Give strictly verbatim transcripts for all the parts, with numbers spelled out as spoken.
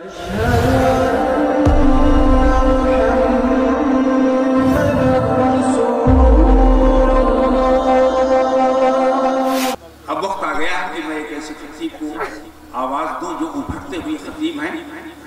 اب وقت آ گیا کہ میں ایک ایسے خطیب کو آواز دوں جو ابھرتے ہوئے خطیب ہیں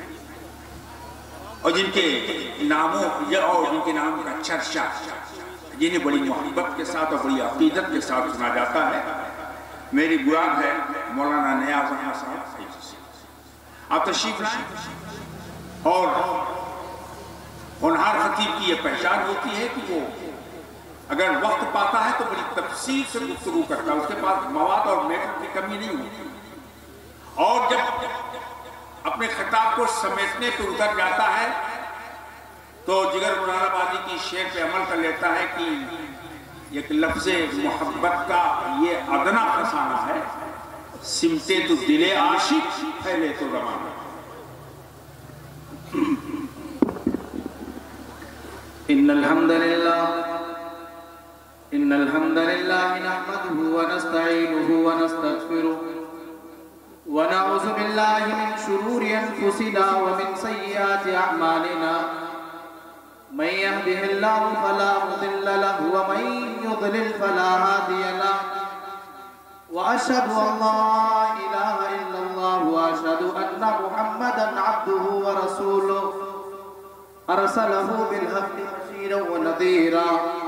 اور جن کے ناموں اور جن کے نام کا چرچا جنہیں بڑی محبت کے ساتھ اور بڑی عقیدت کے ساتھ سنا جاتا ہے. میری مراد ہے مولانا نیاز احمد صاحب. آپ تشریف لائیں. اور ہونہار خطیب کی یہ پہچان ہوتی ہے کہ وہ اگر وقت پاتا ہے تو بڑی تفصیل سے گفتگو کرتا ہے. اس کے پاس مواد اور میٹر کی کمی نہیں ہوتی اور جب اپنے خطاب کو سمیٹنے پہ اتر جاتا ہے تو جگر منار آبادی کی شعر پہ عمل کر لیتا ہے کہ ایک لفظ محبت کا یہ ادنا فسانہ ہے. سمتے تو دل عاشق پھیلے تو زمانہ. ان الحمد للہ ان الحمد للہ نحمده ونستعینه ونستغفره ونعوذ باللہ من شرور انفسنا ومن سیئات اعمالنا. من يهده الله فلا مضل له ومن يضلل فلا هادي له. واشهد ان لا اله الا الله واشهد ان محمدا عبده ورسوله ارسله بالحق بشيرا ونذيرا.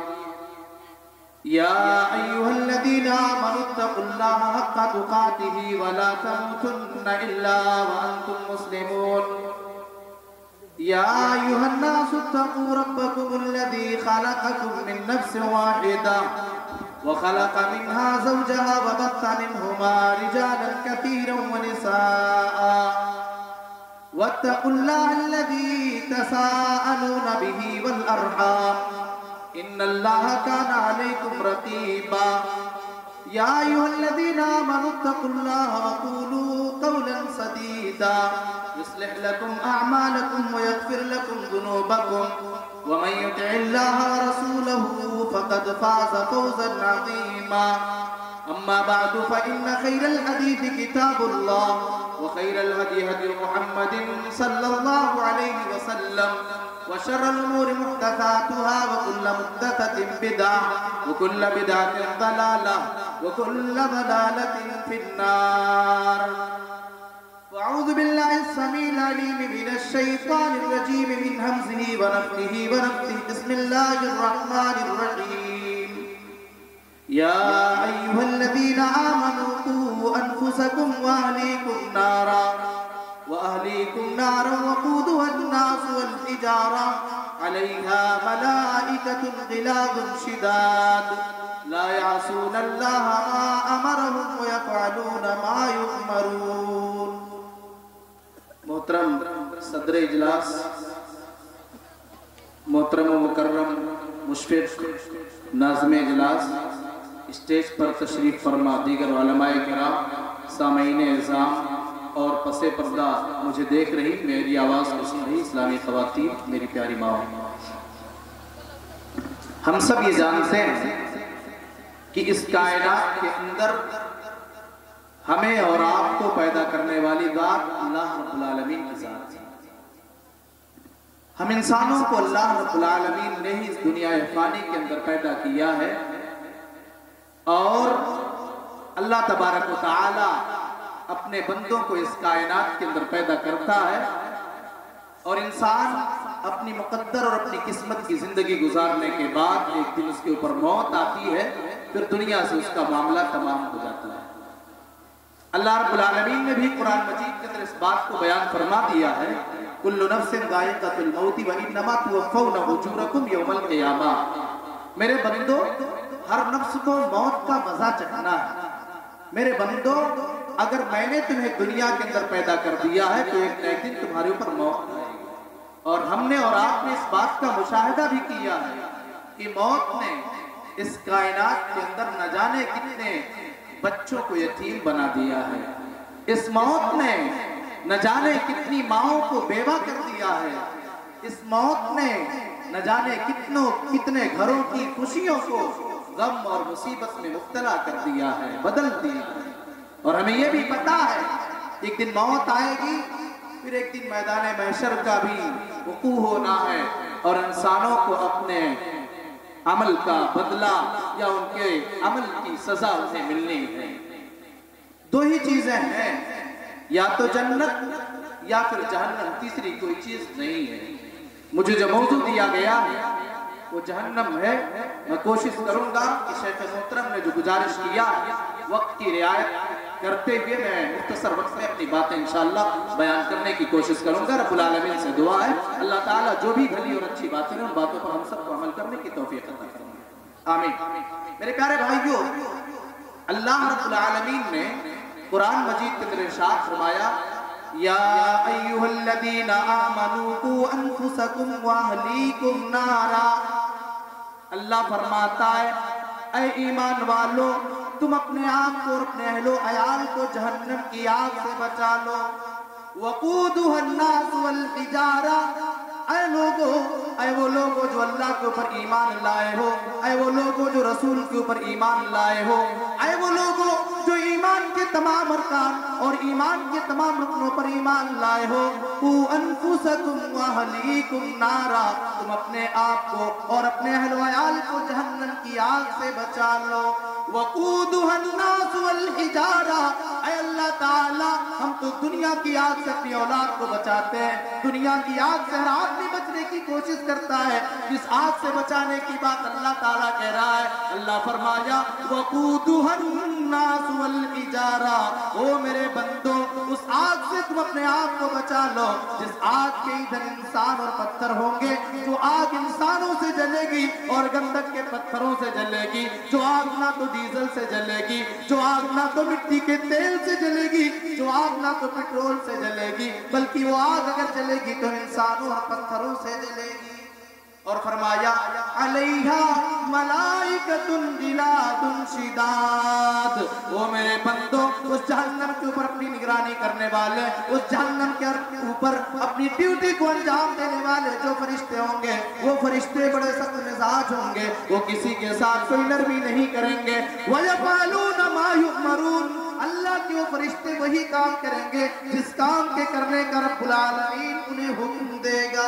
يا ايها الذين امنوا اتقوا الله حق تقاته ولا تموتن الا وانتم مسلمون. يا أيها الناس اتقوا ربكم الذي خلقكم من نفس واحدة وخلق منها زوجها وبث منهما رجالا كثيرا ونساء واتقوا الله الذي تساءلون به والأرحام إن الله كان عليكم رقيبا. يا أيها الذين آمنوا اتقوا الله وقولوا قولا سديدا يصلح لكم أعمالكم ويغفر لكم ذنوبكم ومن يطع الله ورسوله فقد فاز فوزا عظيما. أما بعد فإن خير الحديث كتاب الله وخير الهدي هدي محمد صلى الله عليه وسلم وشر الأمور محدثاتها وكل محدثة بدعة وكل بدعة ضلالة وكل ضلالة في النار. وأعوذ بالله السميع العليم من الشيطان الرجيم من همزه ونفخه ونفثه. بسم الله الرحمن الرحيم. يا أيها الذين آمنوا قوا أنفسكم وأهليكم نارا وأهليكم نارا وقودها الناس والحجارة عليها ملائكة غلاظ شداد لا يعصون الله ما أمرهم ويفعلون ما يؤمرون. محترم صدر اجلاس، محترم و مکرم مشفق ناظم اجلاس، اسٹیج پر تشریف فرما دیگر علماء کرام، سامعین اعظام اور پس پردہ مجھے دیکھ رہی میری آواز کو سن رہی اسلامی خواتین، میری پیاری ماں. ہم سب یہ جانتے ہیں کہ اس کائنات کے اندر ہمیں اور آپ کو پیدا کرنے والی ذات اللہ رب العالمین کی ذات ہے. ہم انسانوں کو اللہ رب العالمین نے ہی اس دنیا فانی کے اندر پیدا کیا ہے اور اللہ تبارک و تعالی اپنے بندوں کو اس کائنات کے اندر پیدا کرتا ہے اور انسان اپنی مقدر اور اپنی قسمت کی زندگی گزارنے کے بعد ایک دن اس کے اوپر موت آتی ہے، پھر دنیا سے اس کا معاملہ تمام ہو جاتا ہے. اللہ رب العالمین نے بھی قرآن مجید کے اندر اس بات کو بیان فرما دیا ہے کل نفس ذائقۃ الموت وانما توفون اجورکم یوم القیامہ. میرے بندو، ہر نفس کو موت کا مزہ چکھنا ہے. میرے بندو، اگر میں نے تمہیں دنیا کے اندر پیدا کر دیا ہے تو ایک ایک دن تمہارے اوپر موت آئے گی. اور ہم نے اور آپ نے اس بات کا مشاہدہ بھی کیا ہے کہ موت نے اس کائنات کے اندر نہ جانے کتنے بچوں کو یتیم بنا دیا ہے. اس موت نے نہ جانے کتنی ماؤں کو بیوہ کر دیا ہے. اس موت نے نہ جانے کتنوں کتنے گھروں کی خوشیوں کو غم اور مصیبت میں مبتلا کر دیا ہے، بدل دیا ہے. اور ہمیں یہ بھی پتا ہے ایک دن موت آئے گی फिर एक दिन मैदान महशर का भी वकूअ होना है और इंसानों को अपने अमल का बदला या उनके अमल की सजा उन्हें मिलनी है। दो ही चीजें हैं, या तो जन्नत या फिर जहन्नम, तीसरी कोई चीज नहीं है। मुझे जो मौजू दिया गया है वो जहन्नम है। मैं कोशिश करूंगा कि शेख मोहतरम ने जो गुजारिश किया वक्त की रियायत करते हुए मैं मुख्तसर वक्त में अपनी बातें इंशाअल्लाह बयान करने की कोशिश करूंगा। रब्बुल आलमीन से दुआ है अल्लाह ताला जो भी भली और अच्छी बातें हैं उन बातों पर हम सबको अमल करने की तौफीक अता फरमाए, आमीन। मेरे प्यारे भाइयों, अल्लाह रब्बुल आलमीन ने कुरान मजीद के अंदर इरशाद फरमाया, या अय्युहल्लज़ीना आमनू कू अनफुसकुम व अहलीकुम नारा। अल्लाह फरमाता है, ऐ ईमान वालों, तुम अपने आप को और अपने अहलो अयाल को जहन्नम की आग से बचा लो। वक़ूदुहन्नास वल हिजारा, ऐ लोगो, ऐ वो लोगो जो अल्लाह के ऊपर ईमान लाए हो, ऐ वो लोगो जो रसूल के ऊपर ईमान लाए हो, ऐ वो लोगो जो ईमान के तमाम अरकान और ईमान के तमाम रुकनों पर ईमान लाए हो, कू अनफुसकुम व अहलीकुम नारा, तुम अपने आप को और अपने अहलो अयाल को जहन्नम की आग से बचा लो। वक़ूदुहन्नास वल हिजारा, ऐ अल्लाह ताला, हम तो दुनिया की आग से अपनी औलाद को बचाते हैं। दुनिया की आग से हर आदमी बचने की कोशिश करता है, इस आग से बचाने की बात अल्लाह ताला कह रहा है। अल्लाह फरमाया, वक़ूदुहन्नास वल हिजारा, ओ मेरे बंदो, उस आग से तुम अपने आप को बचा लो जिस आग के इधर इंसान और पत्थर होंगे। जो आग इंसानों से जलेगी और गंधक के पत्थरों से जलेगी, जो आग ना तो डीजल से जलेगी, जो आग ना तो मिट्टी के तेल से जलेगी, जो आग ना तो पेट्रोल से जलेगी, बल्कि वो आग अगर जलेगी तो इंसानों और पत्थरों से जलेगी। और फरमाया, अलैहा मलाइकतुन गिलादुन शिदाद, वो मेरे बंदो, उस जहन्नम के ऊपर अपनी निगरानी करने वाले, उस जहन्नम के ऊपर अपनी ड्यूटी को अंजाम देने वाले जो फरिश्ते होंगे, वो फरिश्ते बड़े सख्त मिजाज होंगे, वो किसी के साथ कोई नरमी नहीं करेंगे। वयफ़अलून मा युअमरून, अल्लाह के वो फरिश्ते वही काम करेंगे जिस काम के करने का रब्बुल आलमीन उन्हें हुक्म देगा।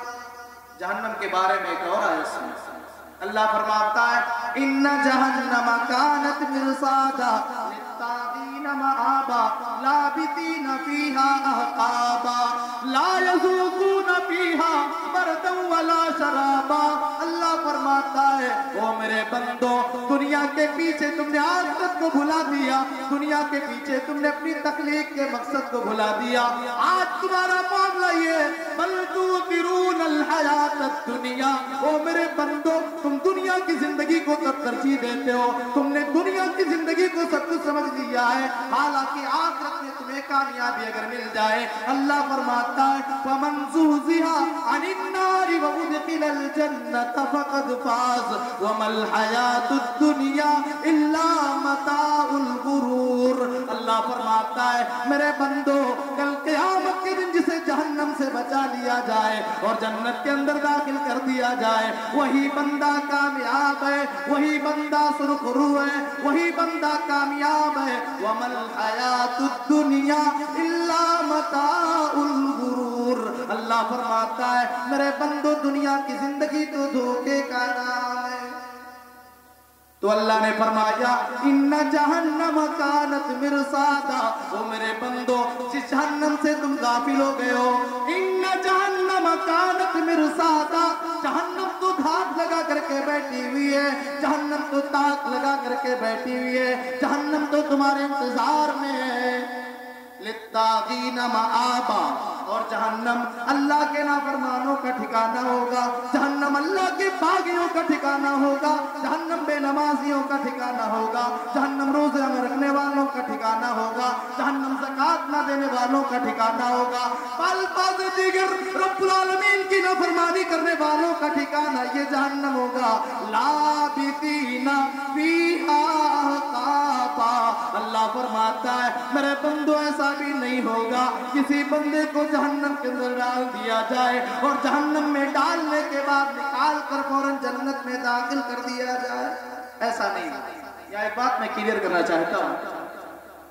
जहन्नम के बारे में एक और आयत है, अल्लाह फरमाता है, इन्ना जहन्नम कानत मिरसादा लित्तागीन मआबा लाबितीन फीहा अहकाबा ला यज़ूकून फीहा बरदन वला शराबा। अल्लाह फरमाता है, ओ मेरे बंदो, दुनिया के पीछे तुमने आखिरत को भुला दिया, दुनिया के पीछे तुमने अपनी तकलीफ के मकसद को भुला दिया। आज तुम्हारा मामला ये, बल तुतिरून अल हयात दुनिया, ओ मेरे बंदो, तुम दुनिया की जिंदगी को तब तरजीह देते हो, तुमने दुनिया की जिंदगी को सब कुछ समझ लिया है, हालांकि आखिरत में तुम्हें कामयाबी अगर मिल जाए, अल्लाह फरमाता है, फमन ज़ुहज़िहा अनिन नारि व उदखिलल जन्नत फक़द फ़ाज़ वमल हयातुद दुनिया इल्ला मताउल गुरूर। अल्लाह फरमाता है, मेरे बंदो, कल क़यामत के दिन जिसे जहन्नम से बचा लिया जाए और जन्नत के अंदर दाखिल कर दिया जाए, वही बंदा कामयाब है, वही बंदा सुरखरू है, वही बंदा कामयाब है। वमल हयातुद दुनिया इल्ला मताउल गुरूर। अल्लाह फरमाता है, मेरे बंदो, दुनिया की जिंदगी तो धोखे का नाम है। तो अल्लाह ने फरमाया, इन्ना जहन्नम कानत मिरसादा, ओ मेरे बंदो, जिस जहन्नम से तुम गाफिल हो गए हो, इन्ना जहन्नम कानत मिरसादा, जहन्नम तो घात लगा करके बैठी हुई है, जहन्नम तो ताक लगा करके बैठी हुई है, जहन्नम तो तुम्हारे इंतजार में है। लित्तागीन मआबा, और जहन्नम अल्लाह के नाफरमानों का ठिकाना होगा, जहन्नम अल्लाह के बागियों का ठिकाना होगा, जहन्नम बेनमाजियों का ठिकाना होगा, जहन्नम रोज़े न रखने वालों का ठिकाना होगा, जहन्नम ज़कात न देने वालों का ठिकाना होगा, अल्फाज़ दीगर रब्बुल आलमीन की नाफरमानी करने वालों का ठिकाना ये जहन्नम होगा। लाबितीना फीहा अहकाबा, अल्लाह फरमाता है, मेरे बंदो, ऐसा भी नहीं होगा किसी बंदे को जहन्नम के अंदर डाल दिया जाए और जहन्नम में डालने के बाद निकाल कर फौरन जन्नत में दाखिल कर दिया जाए, ऐसा नहीं। यह एक बात मैं क्लियर करना चाहता हूँ,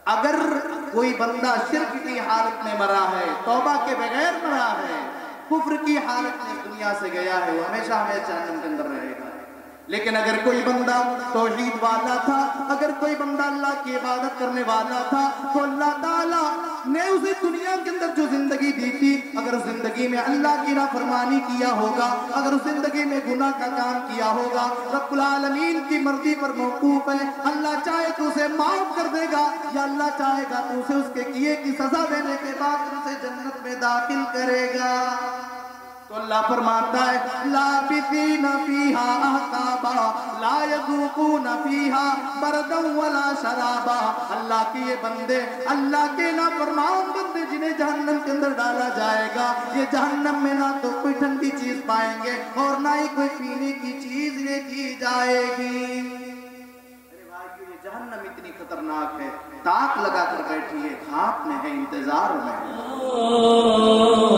अगर कोई बंदा शिर्क की हालत में मरा है, तौबा के बगैर मरा है, कुफ्र की हालत में दुनिया से गया है, वो हमेशा हमेशा जहन्नम के अंदर रहेगा। लेकिन अगर कोई बंदा तौहीद वाला था, अगर कोई बंदा अल्लाह की इबादत करने वाला था, तो अल्लाह ताला ने उसे दुनिया के अंदर जो जिंदगी दी थी, अगर जिंदगी में अल्लाह की नाफरमानी किया होगा, अगर जिंदगी में गुनाह का काम किया होगा, रब्बुल आलमीन की मर्जी पर मौकूफ है। अल्लाह चाहे तो उसे माफ कर देगा, या अल्लाह चाहेगा तो उसे उसके किए की सजा देने के बाद उसे जन्नत में दाखिल करेगा। तो अल्लाह फरमाता है लाबिसीना फीहा अहकाबा ला यज़ूक़ूना फीहा बरदन वला शराबा। अल्लाह के ये बंदे, अल्लाह के नाफरमान बंदे जिन्हें जहन्नम के अंदर डाला जाएगा, ये जहन्नम में ना तो कोई ठंडी चीज पाएंगे और ना ही कोई पीने की चीज इन्हें दी जाएगी। अरे भाइयों, ये जहन्नम इतनी खतरनाक है, ताक लगा कर बैठी है, खाक में है, इंतजार में है।